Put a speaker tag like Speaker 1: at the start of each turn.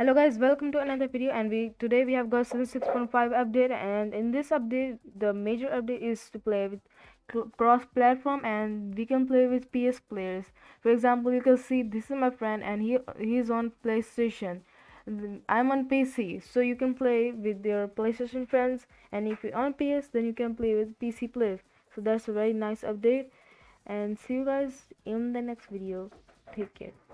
Speaker 1: Hello guys, welcome to another video, and today we have got 6.5 update, and in this update the major update is to play with cross platform, and we can play with PS players. For example, you can see this is my friend and he's on PlayStation. I'm on PC, so you can play with your PlayStation friends, and if you're on PS then you can play with PC players. So that's a very nice update, and see you guys in the next video. Take care.